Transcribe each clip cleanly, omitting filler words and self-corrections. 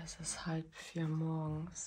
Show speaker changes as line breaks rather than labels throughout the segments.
Es ist 3:30 morgens.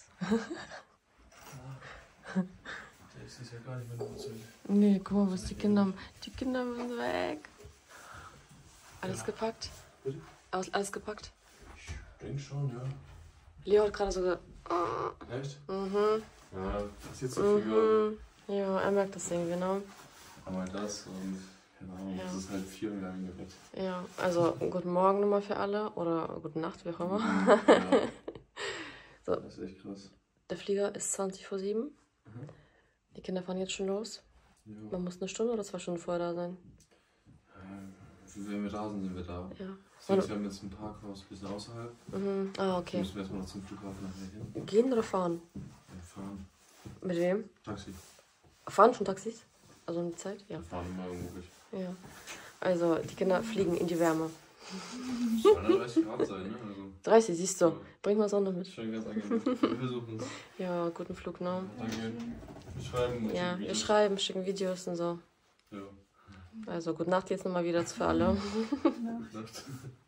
Das ist ja gar nicht mehr eine Uhrzeit.
Nee, guck mal, was die Kinder müssen weg. Alles gepackt?
Bitte?
Alles gepackt?
Ich denke schon, ja.
Leo hat gerade so gesagt.
Echt?
Mhm.
Ja, passiert so viel.
Ja, er merkt das irgendwie, ne?
Einmal das und keine Ahnung, es ist halt 4 und wir haben ihn geweckt.
Ja, also guten Morgen nochmal für alle oder gute Nacht, wie auch immer.
Ja.
So.
Das ist echt krass.
Der Flieger ist 20:07. Die Kinder fahren jetzt schon los.
Ja.
Man muss 1 Stunde oder 2 Stunden vorher da sein.
Wenn wir da sind, sind wir da.
Ja.
Wir haben jetzt ein Parkhaus ein bisschen außerhalb.
Ah, okay.
Müssen wir erstmal noch zum Flughafen nachher hin.
Gehen oder fahren?
Ja, fahren.
Mit wem?
Taxi.
Fahren schon Taxis? Also eine Zeit? Ja.
Fahren immer irgendwo durch.
Ja. Also die Kinder fliegen in die Wärme.
Es soll 30 Grad sein, ne? Also,
30, siehst du.
Ja.
Bring mal Sonne mit.
schon ganz angenehm. Wir versuchen es.
Ja, guten Flug, ne?
Danke. Wir schreiben.
Ja, wir schreiben, schicken Videos und so.
Ja.
Also gute Nacht jetzt nochmal wieder für alle.
Gute Nacht.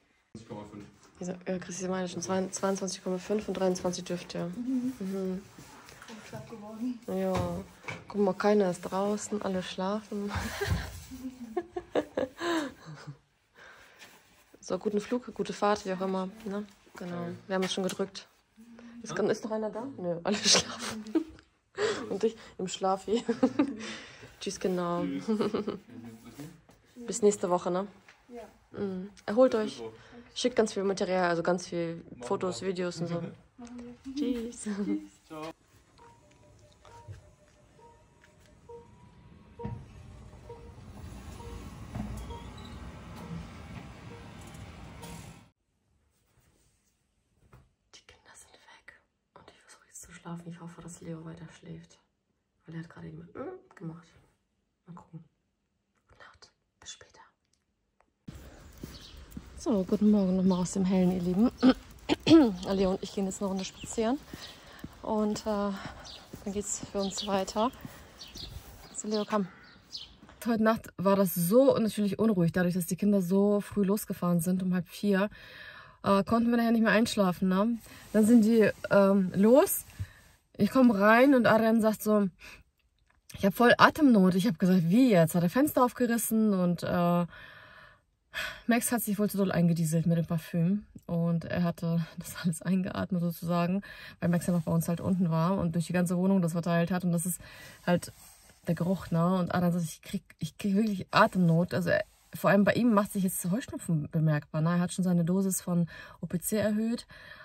20,5.
Christi meine schon 22,5 und 23 dürfte. Ja. Guck mal, keiner ist draußen, alle schlafen. So, guten Flug, gute Fahrt, wie auch immer. Ne? Genau. Wir haben es schon gedrückt. Ist noch einer da? Nö, alle schlafen. Und ich im Schlaf hier. Tschüss, genau. Bis nächste Woche, ne? Ja. Erholt euch. Schickt ganz viel Material, also ganz viel Fotos, Videos und so. Tschüss.
Ciao.
Die Kinder sind weg. Und ich versuche jetzt zu schlafen. Ich hoffe, dass Leo weiter schläft. Weil er hat gerade eben gemacht. Mal gucken. Gute Nacht. Bis später. So, guten Morgen nochmal aus dem Hellen, ihr Lieben. Leo und ich gehen jetzt eine Runde spazieren. Und dann geht es für uns weiter. So, Leo, komm. Heute Nacht war das so natürlich unruhig, dadurch, dass die Kinder so früh losgefahren sind, um 3:30. Konnten wir nachher nicht mehr einschlafen. Ne? Dann sind die los. Ich komme rein und Adrian sagt so, ich habe voll Atemnot. Ich habe gesagt, wie jetzt? Hat er Fenster aufgerissen und Max hat sich wohl zu doll eingedieselt mit dem Parfüm. Und er hatte das alles eingeatmet sozusagen, weil Max ja noch bei uns halt unten war und durch die ganze Wohnung das verteilt hat. Und das ist halt der Geruch, ne? Und Adrian sagt, ich krieg wirklich Atemnot. Also vor allem bei ihm macht sich jetzt Heuschnupfen bemerkbar. Ne? Er hat schon seine Dosis von OPC erhöht.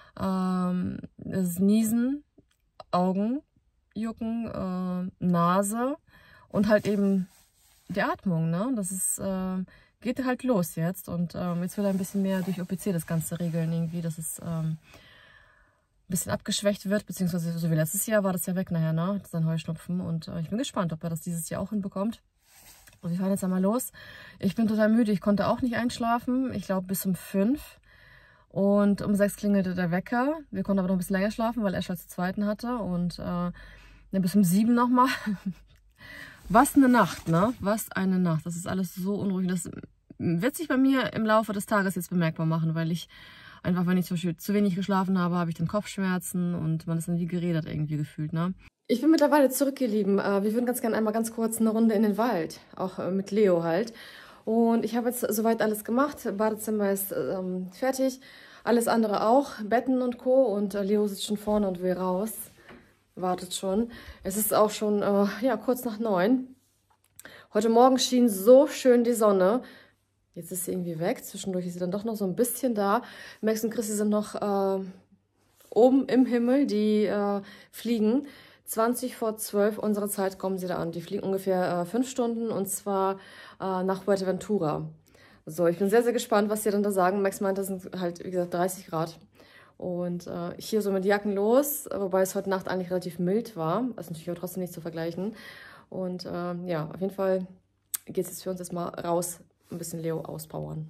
Das ist Niesen, Augen, Jucken, Nase und halt eben die Atmung. Ne? Das ist, geht halt los jetzt. Und jetzt will er ein bisschen mehr durch OPC das Ganze regeln irgendwie, dass es ein bisschen abgeschwächt wird. Beziehungsweise so wie letztes Jahr war das ja weg nachher, ne? Sein Heuschnupfen. Und ich bin gespannt, ob er das dieses Jahr auch hinbekommt. Und wir fahren jetzt einmal los. Ich bin total müde. Ich konnte auch nicht einschlafen. Ich glaube bis um 5. Und um 6 klingelte der Wecker. Wir konnten aber noch ein bisschen länger schlafen, weil er schon zu zweiten hatte. Und bis um 7 nochmal. Was eine Nacht, ne? Was eine Nacht. Das ist alles so unruhig. Das wird sich bei mir im Laufe des Tages jetzt bemerkbar machen, weil ich einfach, wenn ich zum Beispiel zu wenig geschlafen habe, habe ich dann Kopfschmerzen und man ist dann wie geredet irgendwie gefühlt, ne? Ich bin mittlerweile zurück, ihr Lieben. Wir würden ganz gerne einmal ganz kurz eine Runde in den Wald, auch mit Leo halt. Und ich habe jetzt soweit alles gemacht. Badezimmer ist fertig, alles andere auch, Betten und Co. Und Leo sitzt schon vorne und will raus, wartet schon. Es ist auch schon ja, kurz nach 9. Heute Morgen schien so schön die Sonne. Jetzt ist sie irgendwie weg. Zwischendurch ist sie dann doch noch so ein bisschen da. Max und Chrissy sind noch oben im Himmel. Die fliegen 20 vor 12 unserer Zeit kommen sie da an. Die fliegen ungefähr 5 Stunden und zwar nach Fuerteventura. So, ich bin sehr, sehr gespannt, was sie dann da sagen. Max meint, das sind halt, wie gesagt, 30 Grad. Und hier so mit Jacken los, wobei es heute Nacht eigentlich relativ mild war. Das ist natürlich aber trotzdem nicht zu vergleichen. Und ja, auf jeden Fall geht es jetzt für uns erstmal raus, ein bisschen Leo auspowern.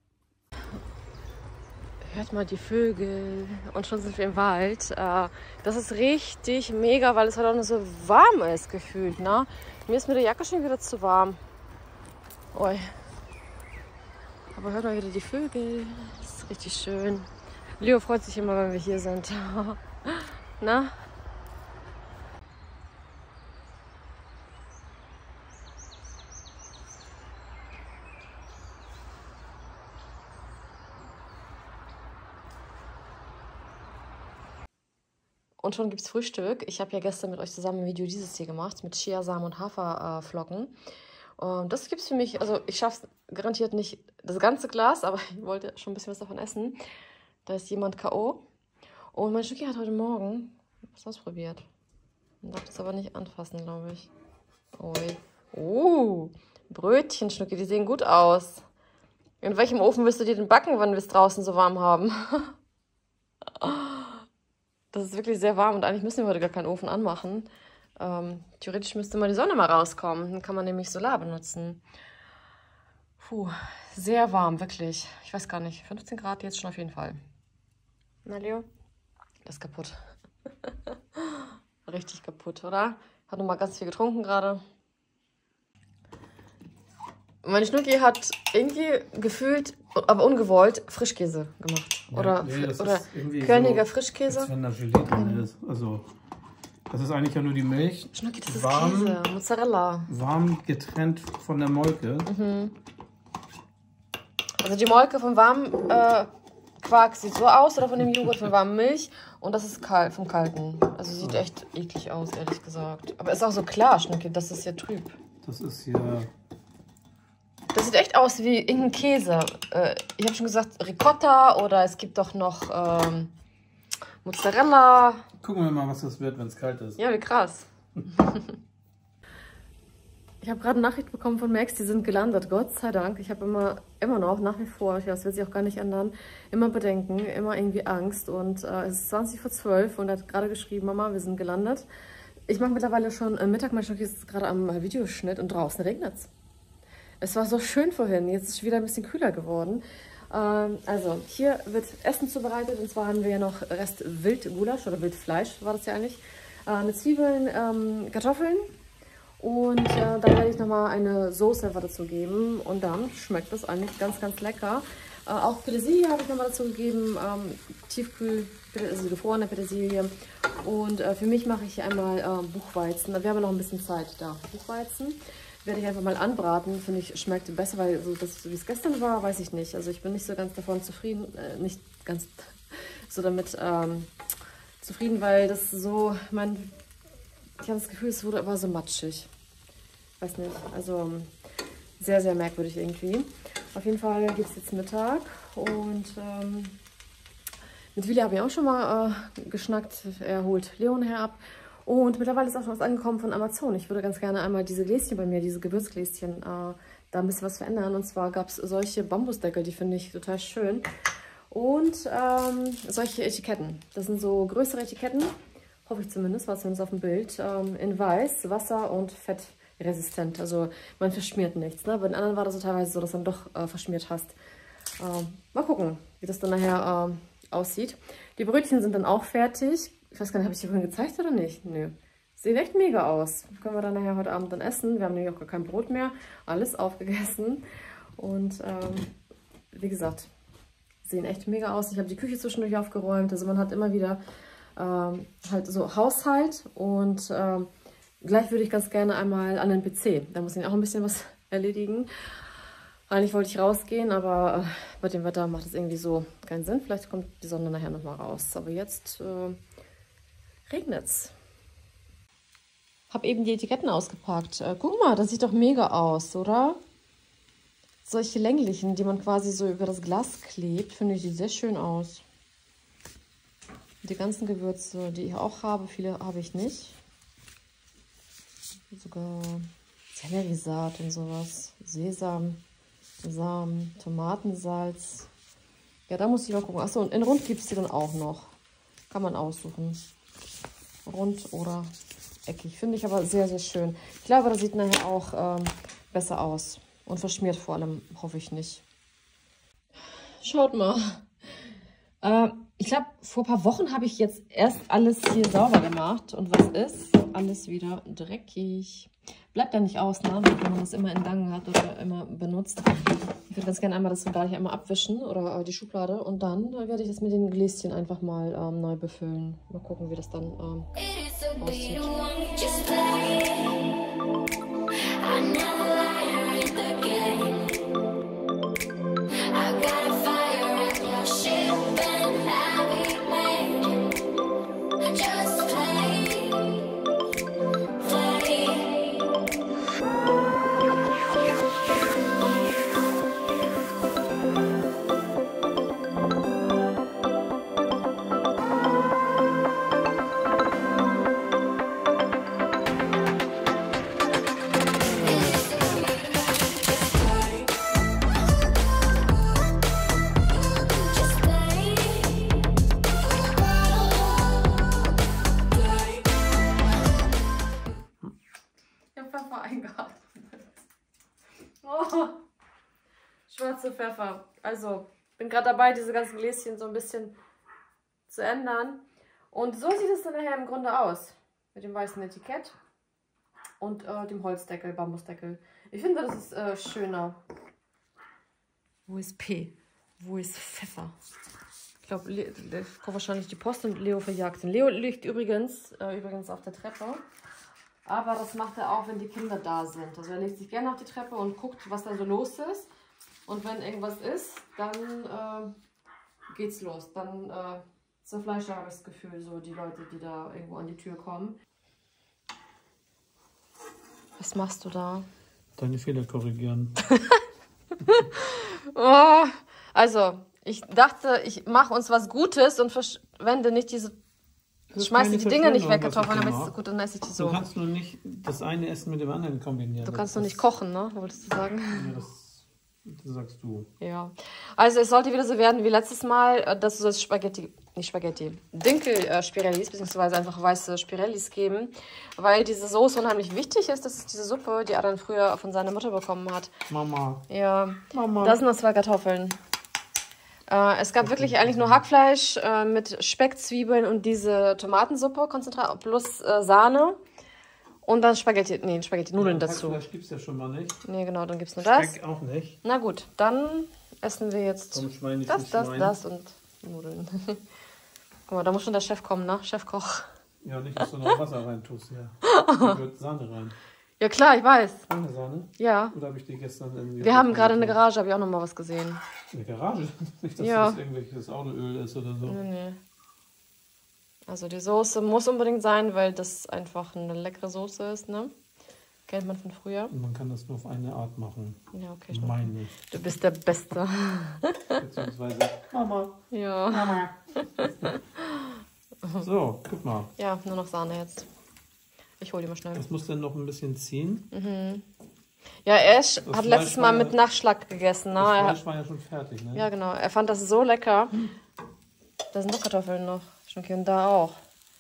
Hört mal die Vögel und schon sind wir im Wald. Das ist richtig mega, weil es halt auch noch so warm ist gefühlt. Ne? Mir ist mit der Jacke schon wieder zu warm. Oi. Aber hört mal wieder die Vögel. Das ist richtig schön. Leo freut sich immer, wenn wir hier sind. Na? Und schon gibt es Frühstück. Ich habe ja gestern mit euch zusammen ein Video dieses hier gemacht, mit Chiasamen und Haferflocken. Das gibt es für mich, also ich schaffe es garantiert nicht das ganze Glas, aber ich wollte schon ein bisschen was davon essen. Da ist jemand K.O. Und mein Schnucki hat heute Morgen was ausprobiert. Man darf das aber nicht anfassen, glaube ich. Ui. Brötchen, Schnucki, die sehen gut aus. In welchem Ofen wirst du die denn backen, wenn wir es draußen so warm haben? Das ist wirklich sehr warm und eigentlich müssen wir heute gar keinen Ofen anmachen. Theoretisch müsste mal die Sonne mal rauskommen. Dann kann man nämlich Solar benutzen. Puh, sehr warm, wirklich. Ich weiß gar nicht, 15 Grad jetzt schon auf jeden Fall. Na, Leo? Das ist kaputt. Richtig kaputt, oder? Hat nochmal ganz viel getrunken gerade. Mein Schnucki hat irgendwie gefühlt, aber ungewollt, Frischkäse gemacht.
Ja,
oder
nee,
oder Körniger so, Frischkäse.
Als wenn da Gelee drin ist. Also, das ist eigentlich ja nur die Milch.
Schnucki, das ist Käse, Mozzarella.
Warm getrennt von der Molke.
Mhm. Also die Molke vom warmen Quark sieht so aus, oder von dem Joghurt von warmen Milch. Und das ist vom kalten. Also sieht echt eklig aus, ehrlich gesagt. Aber ist auch so klar, Schnucki, das ist ja trüb.
Das ist hier...
Das sieht echt aus wie irgendein Käse. Ich habe schon gesagt Ricotta oder es gibt doch noch Mozzarella.
Gucken wir mal, was das wird, wenn es kalt ist.
Ja, wie krass. Ich habe gerade eine Nachricht bekommen von Max, die sind gelandet, Gott sei Dank. Ich habe immer noch, nach wie vor, das wird sich auch gar nicht ändern, immer Bedenken, immer irgendwie Angst. Und es ist 20 vor 12 und er hat gerade geschrieben, Mama, wir sind gelandet. Ich mache mittlerweile schon Mittag, mein Schnucki ist gerade am Videoschnitt und draußen regnet es. Es war so schön vorhin, jetzt ist es wieder ein bisschen kühler geworden. Also, hier wird Essen zubereitet und zwar haben wir ja noch Rest Wildgulasch oder Wildfleisch, war das ja eigentlich. Mit Zwiebeln, Kartoffeln und dann werde ich nochmal eine Soße dazu geben und dann schmeckt das eigentlich ganz, ganz lecker. Auch Petersilie habe ich nochmal dazu gegeben, Tiefkühl, also gefrorene Petersilie. Und für mich mache ich hier einmal Buchweizen, wir haben noch ein bisschen Zeit da. Buchweizen werde ich einfach mal anbraten, finde ich, schmeckt besser, weil so das, wie es gestern war, weiß ich nicht. Also ich bin nicht so ganz davon zufrieden, nicht ganz so damit zufrieden, weil das so, ich habe das Gefühl, es wurde aber so matschig. Weiß nicht, also sehr, sehr merkwürdig irgendwie. Auf jeden Fall gibt es jetzt Mittag und mit Willi habe ich auch schon mal geschnackt. Er holt Leon her ab. Und mittlerweile ist auch schon was angekommen von Amazon. Ich würde ganz gerne einmal diese Gläschen bei mir, diese Gewürzgläschen, da ein bisschen was verändern. Und zwar gab es solche Bambusdeckel, die finde ich total schön. Und solche Etiketten. Das sind so größere Etiketten, hoffe ich zumindest, war zumindest auf dem Bild, in weiß, wasser- und fettresistent. Also man verschmiert nichts. Ne? Bei den anderen war das so teilweise so, dass man doch verschmiert hast. Mal gucken, wie das dann nachher aussieht. Die Brötchen sind dann auch fertig. Ich weiß gar nicht, habe ich die vorhin gezeigt oder nicht? Nö. Sehen echt mega aus. Können wir dann nachher heute Abend dann essen. Wir haben nämlich auch gar kein Brot mehr. Alles aufgegessen. Und wie gesagt, sehen echt mega aus. Ich habe die Küche zwischendurch aufgeräumt. Also man hat immer wieder halt so Haushalt. Und gleich würde ich ganz gerne einmal an den PC. Da muss ich auch ein bisschen was erledigen. Eigentlich wollte ich rausgehen, aber bei dem Wetter macht es irgendwie so keinen Sinn. Vielleicht kommt die Sonne nachher nochmal raus. Aber jetzt regnet es. Habe eben die Etiketten ausgepackt. Guck mal, das sieht doch mega aus, oder? Solche länglichen, die man quasi so über das Glas klebt, finde ich die sehr schön aus. Die ganzen Gewürze, die ich auch habe, viele habe ich nicht. Sogar Selleriesaat und sowas. Sesam, Samen, Tomatensalz. Ja, da muss ich mal gucken. Achso, und in rund gibt es die dann auch noch. Kann man aussuchen. Rund oder eckig. Finde ich aber sehr, sehr schön. Ich glaube, das sieht nachher auch besser aus. Und verschmiert vor allem, hoffe ich nicht. Schaut mal. Ich glaube, vor ein paar Wochen habe ich jetzt erst alles hier sauber gemacht. Und was ist? Alles wieder dreckig. Bleibt ja nicht aus, ne? Wenn man das immer in Gang hat oder immer benutzt. Ich würde ganz gerne einmal das Regal hier einmal abwischen oder die Schublade und dann werde ich das mit den Gläschen einfach mal neu befüllen. Mal gucken, wie das dann aussieht. Pfeffer eingeatmet. Oh, schwarze Pfeffer. Also, bin gerade dabei, diese ganzen Gläschen so ein bisschen zu ändern. Und so sieht es dann nachher im Grunde aus. Mit dem weißen Etikett und dem Holzdeckel, Bambusdeckel. Ich finde, das ist schöner. Wo ist P? Wo ist Pfeffer? Ich glaube, kommt wahrscheinlich die Post und Leo verjagt ihn. Leo liegt übrigens auf der Treppe. Aber das macht er auch, wenn die Kinder da sind. Also er legt sich gerne auf die Treppe und guckt, was da so los ist. Und wenn irgendwas ist, dann geht's los. Dann zerfleischt er das Gefühl, so die Leute, die da irgendwo an die Tür kommen. Was machst du da?
Deine Fehler korrigieren.
Oh, also, ich dachte, ich mache uns was Gutes und verschwende nicht diese... Schmeiß die Dinge nicht weg, Kartoffeln, aber ist gut, dann esse ich die so.
Du kannst nur nicht das eine Essen mit dem anderen kombinieren.
Du kannst nur nicht kochen, ne? Wolltest du sagen?
Ja, das sagst du.
Ja. Also es sollte wieder so werden wie letztes Mal, dass du das Dinkel-Spirellis, beziehungsweise einfach weiße Spirellis geben, weil diese Soße unheimlich wichtig ist. Das ist diese Suppe, die Adrian früher von seiner Mutter bekommen hat.
Mama.
Ja.
Mama.
Das sind noch 2 Kartoffeln. Es gab wirklich eigentlich nur Hackfleisch mit Speck, Zwiebeln und diese Tomatensuppe, Konzentrat plus Sahne. Und dann Spaghetti-Nudeln dazu.
Hackfleisch gibt es ja schon mal nicht.
Nee, genau, dann gibt es nur das.
Speck auch nicht.
Na gut, dann essen wir jetzt das und Nudeln. Guck mal, da muss schon der Chef kommen, ne? Chefkoch.
Ja, nicht, dass du noch Wasser rein tust, ja. Da wird Sahne rein.
Ja klar, ich weiß.
Eine Sahne?
Ja.
Oder habe ich die gestern irgendwie...
Wir haben gerade in der Garage, habe ich auch noch mal was gesehen.
In der Garage? Nicht, dass
Ja.
das irgendwelches Autoöl ist oder so.
Nee. Also die Soße muss unbedingt sein, weil das einfach eine leckere Soße ist, ne? Kennt man von früher.
Und man kann das nur auf eine Art machen.
Ja, okay.
Meine.
Du bist der Beste.
Beziehungsweise Mama.
Ja.
Mama. So, guck mal.
Ja, nur noch Sahne jetzt. Ich hole die mal schnell.
Das muss dann noch ein bisschen ziehen.
Mhm. Ja, er hat letztes Mal mit Nachschlag gegessen. Ne?
Das Fleisch war ja schon fertig, ne?
Ja, genau. Er fand das so lecker. Da sind noch Kartoffeln noch. Okay, und da auch.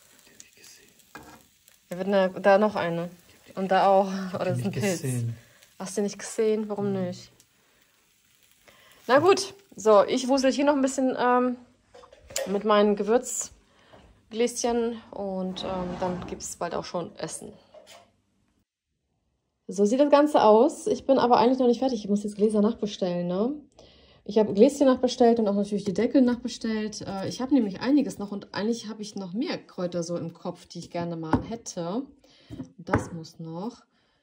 Da noch eine. Und da auch. Oder das ist ein Pilz. Hast du nicht gesehen? Warum nicht? Na gut. So, ich wusel hier noch ein bisschen mit meinen Gewürzgläschen. Und dann gibt es bald auch schon Essen. So sieht das Ganze aus. Ich bin aber eigentlich noch nicht fertig. Ich muss jetzt Gläser nachbestellen, ne? Ich habe Gläschen nachbestellt und auch natürlich die Deckel nachbestellt. Ich habe nämlich einiges noch und eigentlich habe ich noch mehr Kräuter so im Kopf, die ich gerne mal hätte. Das muss noch.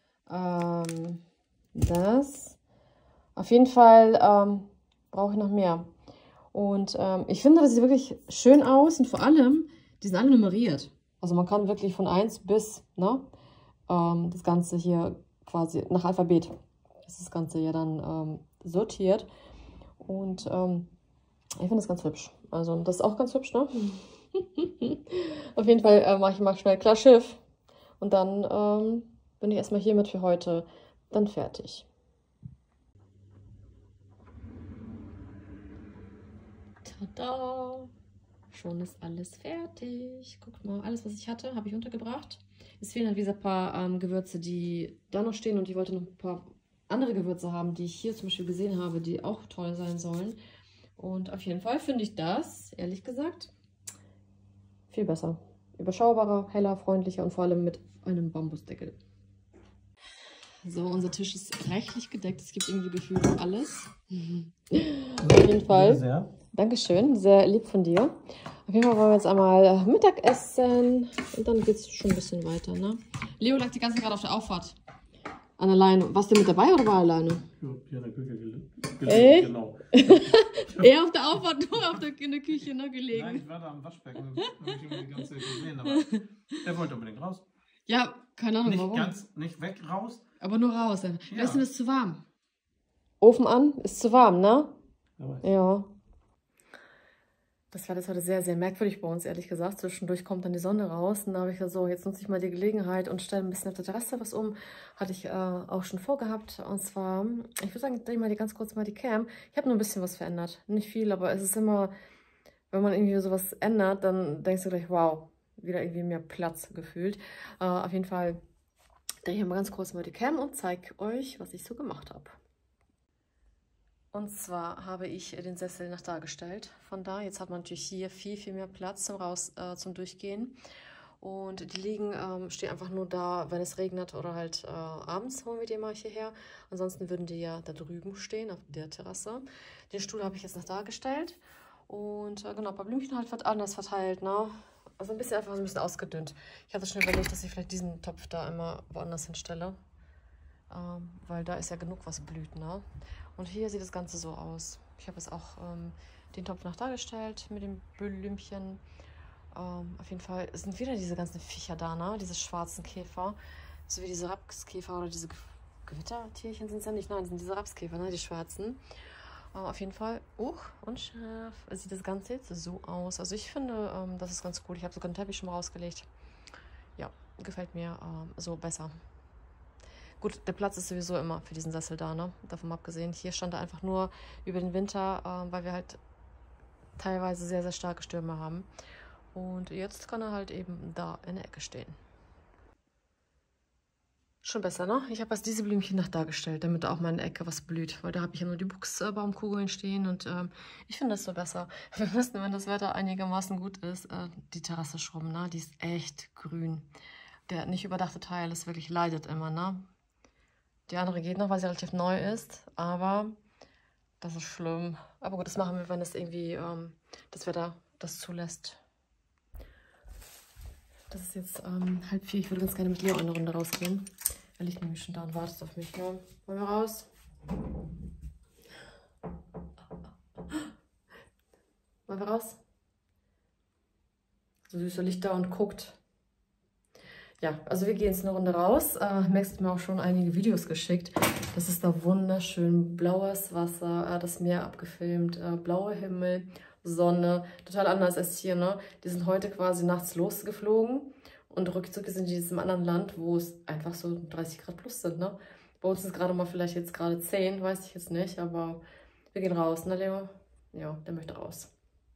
Das. Auf jeden Fall brauche ich noch mehr. Und ich finde, das sieht wirklich schön aus und vor allem, die sind alle nummeriert. Also man kann wirklich von 1 bis, ne, das Ganze hier quasi nach Alphabet. Das Ganze ja dann sortiert. Und ich finde das ganz hübsch. Also das ist auch ganz hübsch, ne? Auf jeden Fall mache ich mal schnell klar Schiff. Und dann bin ich erstmal hiermit für heute dann fertig. Tada! Schon ist alles fertig. Guckt mal, alles, was ich hatte, habe ich untergebracht. Es fehlen halt wie gesagt ein paar Gewürze, die da noch stehen. Und ich wollte noch ein paar andere Gewürze haben, die ich hier zum Beispiel gesehen habe, die auch toll sein sollen. Und auf jeden Fall finde ich das, ehrlich gesagt, viel besser. Überschaubarer, heller, freundlicher und vor allem mit einem Bambusdeckel. So, unser Tisch ist reichlich gedeckt. Es gibt irgendwie gefühlt alles. Auf jeden Fall.
Sehr.
Dankeschön, sehr lieb von dir. Auf jeden Fall wollen wir jetzt einmal Mittag essen und dann geht es schon ein bisschen weiter, ne? Leo lag die ganze Zeit gerade auf der Auffahrt. An der Leine. Warst du mit dabei oder war er alleine?
Ich habe hier in der Küche gelegen. Genau.
Er auf der Auffahrt, du in der Küche, ne, gelegen.
Nein, ich war da am Waschbecken und habe ich irgendwie die ganze Zeit gesehen, aber er wollte unbedingt raus.
Ja, keine Ahnung warum.
Nicht weg, raus.
Aber nur raus. Ja.
Ja.
Weißt du, ist zu warm. Ofen an, ist zu warm, ne? Ja. Das war das heute sehr, sehr merkwürdig bei uns, ehrlich gesagt. Zwischendurch kommt dann die Sonne raus. Und da habe ich gesagt, so, jetzt nutze ich mal die Gelegenheit und stelle ein bisschen auf der Terrasse was um. Hatte ich auch schon vorgehabt. Und zwar, ich würde sagen, ich drehe mal ganz kurz mal die Cam. Ich habe nur ein bisschen was verändert. Nicht viel, aber es ist immer, wenn man irgendwie sowas ändert, dann denkst du gleich, wow, wieder irgendwie mehr Platz gefühlt. Auf jeden Fall drehe ich mal ganz kurz mal die Cam und zeige euch, was ich so gemacht habe. Und zwar habe ich den Sessel nach da gestellt. Von da, jetzt hat man natürlich hier viel, viel mehr Platz zum Durchgehen. Und die liegen, stehen einfach nur da, wenn es regnet oder halt abends holen wir die mal hierher. Ansonsten würden die ja da drüben stehen, auf der Terrasse. Den Stuhl habe ich jetzt nach da gestellt. Und genau, ein paar Blümchen halt anders verteilt, ne? Also einfach so ein bisschen ausgedünnt. Ich hatte schon überlegt, dass ich vielleicht diesen Topf da immer woanders hinstelle. Weil da ist ja genug, was blüht, ne? Und hier sieht das Ganze so aus. Ich habe jetzt auch den Topf nach dargestellt mit dem Blümchen. Auf jeden Fall sind wieder diese ganzen Viecher da, ne? Diese schwarzen Käfer. So wie diese Rapskäfer oder diese Gewittertierchen sind es ja nicht. Nein, das sind diese Rapskäfer, ne? Die schwarzen. Auf jeden Fall, unscharf sieht das Ganze jetzt so aus. Also ich finde, das ist ganz cool. Ich habe sogar einen Teppich schon mal rausgelegt. Ja, gefällt mir so besser. Gut, der Platz ist sowieso immer für diesen Sessel da, ne? Davon abgesehen. Hier stand er einfach nur über den Winter, weil wir halt teilweise sehr, sehr starke Stürme haben. Und jetzt kann er halt eben da in der Ecke stehen. Schon besser, ne? Ich habe jetzt diese Blümchen nach da gestellt, damit auch mal in der Ecke was blüht. Weil da habe ich ja nur die Buchsbaumkugeln stehen und ich finde das so besser. Wir müssen, wenn das Wetter einigermaßen gut ist, die Terrasse schrubben, ne? Die ist echt grün. Der nicht überdachte Teil ist wirklich, leidet immer, ne? Die andere geht noch, weil sie relativ neu ist, aber das ist schlimm. Aber gut, das machen wir, wenn es irgendwie das Wetter das zulässt. Das ist jetzt 3:30. Ich würde ganz gerne mit Leo eine Runde rausgehen. Er liegt nämlich schon da und wartet auf mich. Ne? Wollen wir raus? Wollen wir raus? So süß, er liegt da und guckt. Ja, also wir gehen jetzt eine Runde raus. Max hat mir auch schon einige Videos geschickt. Das ist da wunderschön. Blaues Wasser, das Meer abgefilmt, blauer Himmel, Sonne. Total anders als hier, ne? Die sind heute quasi nachts losgeflogen und rückzug sind die jetzt im anderen Land, wo es einfach so 30 Grad plus sind, ne? Bei uns ist gerade mal vielleicht jetzt gerade 10, weiß ich jetzt nicht, aber wir gehen raus, ne Leo? Ja, der möchte raus.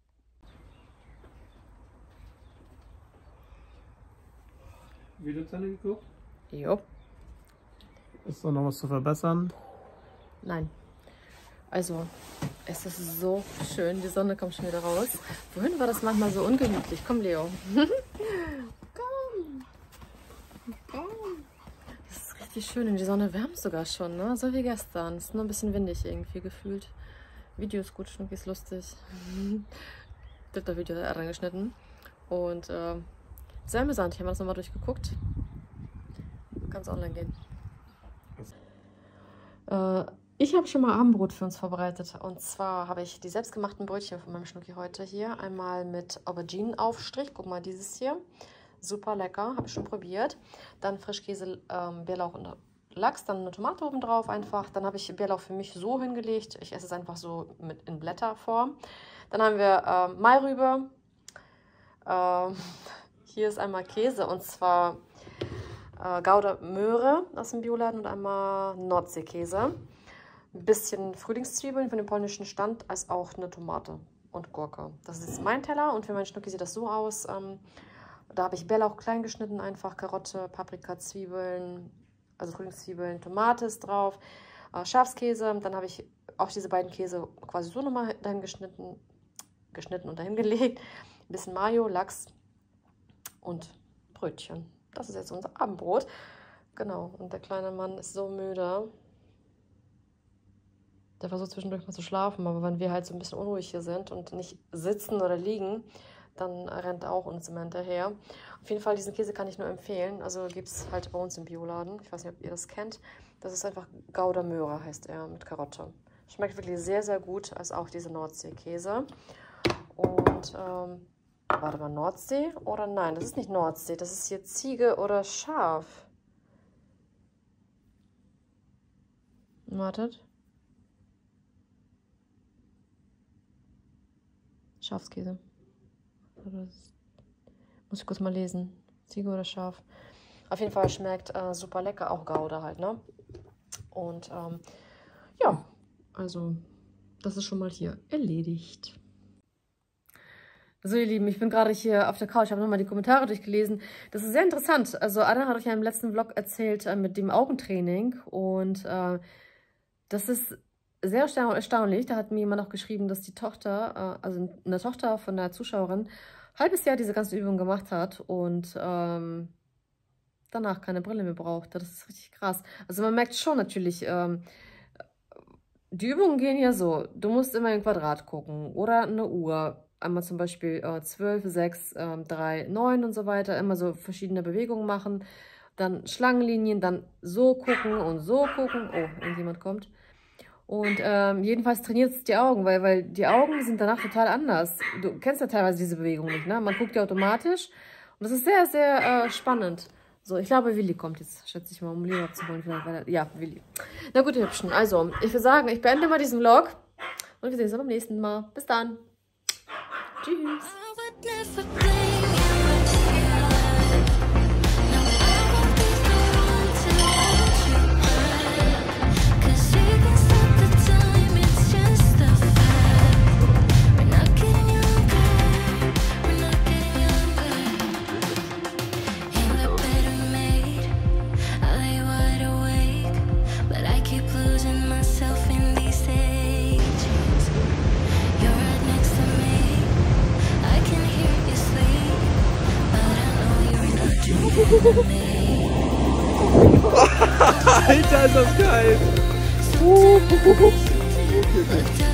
Video zu Ende geguckt?
Jo.
Ist da noch was zu verbessern?
Nein. Also, es ist so schön. Die Sonne kommt schon wieder raus. Vorhin war das manchmal so ungemütlich. Komm, Leo. Komm. Komm. Das ist richtig schön. Und die Sonne wärmt sogar schon, ne? So wie gestern. Es ist nur ein bisschen windig irgendwie gefühlt. Video ist gut, Schnucki ist lustig. Dritter Video reingeschnitten. Und sehr amüsant. Ich habe das nochmal durchgeguckt. Kann es online gehen. Ich habe schon mal Abendbrot für uns vorbereitet. Und zwar habe ich die selbstgemachten Brötchen von meinem Schnucki heute hier. Einmal mit Auberginenaufstrich. Guck mal, dieses hier. Super lecker. Habe ich schon probiert. Dann Frischkäse, Bärlauch und Lachs. Dann eine Tomate oben drauf einfach. Dann habe ich Bärlauch für mich so hingelegt. Ich esse es einfach so in Blätterform. Dann haben wir Mairübe. Hier ist einmal Käse und zwar Gouda Möhre aus dem Bioladen und einmal Nordseekäse. Ein bisschen Frühlingszwiebeln von dem polnischen Stand, als auch eine Tomate und Gurke. Das ist jetzt mein Teller und für meinen Schnucki sieht das so aus. Da habe ich Bärlauch klein geschnitten, einfach Karotte, Paprika, Zwiebeln, also Frühlingszwiebeln, Tomate ist drauf, Schafskäse. Dann habe ich auch diese beiden Käse quasi so nochmal dahin geschnitten und dahin gelegt. Ein bisschen Mayo, Lachs und Brötchen. Das ist jetzt unser Abendbrot. Genau, und der kleine Mann ist so müde. Der versucht zwischendurch mal zu schlafen, aber wenn wir halt so ein bisschen unruhig hier sind und nicht sitzen oder liegen, dann rennt er auch uns immer hinterher. Auf jeden Fall, diesen Käse kann ich nur empfehlen. Also gibt es halt bei uns im Bioladen. Ich weiß nicht, ob ihr das kennt. Das ist einfach Gouda Möhre, heißt er, mit Karotte. Schmeckt wirklich sehr, sehr gut, als auch diese Nordsee-Käse. Und, warte mal, Nordsee oder nein, das ist nicht Nordsee. Das ist hier Ziege oder Schaf. Wartet. Schafskäse. Muss ich kurz mal lesen. Ziege oder Schaf. Auf jeden Fall schmeckt super lecker, auch Gouda halt, ne? Und ja, also das ist schon mal hier erledigt. So, ihr Lieben, ich bin gerade hier auf der Couch, ich habe nochmal die Kommentare durchgelesen. Das ist sehr interessant. Also Anna hat euch ja im letzten Vlog erzählt mit dem Augentraining und das ist sehr erstaunlich. Da hat mir jemand auch geschrieben, dass die Tochter, also eine Tochter von der Zuschauerin, ein halbes Jahr diese ganzen Übungen gemacht hat und danach keine Brille mehr braucht. Das ist richtig krass. Also man merkt schon natürlich, die Übungen gehen ja so. Du musst immer im Quadrat gucken oder eine Uhr. Einmal zum Beispiel 12, 6, 3, 9 und so weiter. Immer so verschiedene Bewegungen machen. Dann Schlangenlinien, dann so gucken und so gucken. Oh, irgendjemand kommt. Und jedenfalls trainiert es die Augen, weil die Augen sind danach total anders. Du kennst ja teilweise diese Bewegung nicht, ne? Man guckt ja automatisch. Und das ist sehr, sehr spannend. So, ich glaube, Willi kommt jetzt, schätze ich mal, um Leo abzuholen. Ja, Willi. Na gut, ihr Hübschen. Also, ich würde sagen, ich beende mal diesen Vlog. Und wir sehen uns beim nächsten Mal. Bis dann. Tschüss.
Alter, ist das geil!